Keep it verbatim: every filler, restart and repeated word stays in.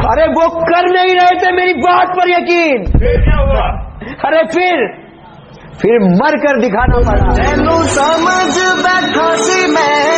अरे वो कर नहीं रहे थे मेरी बात पर यकीन। फिर क्या हुआ? अरे फिर फिर मर कर दिखाना पड़ा। तेनू समझ बैठा सी मैं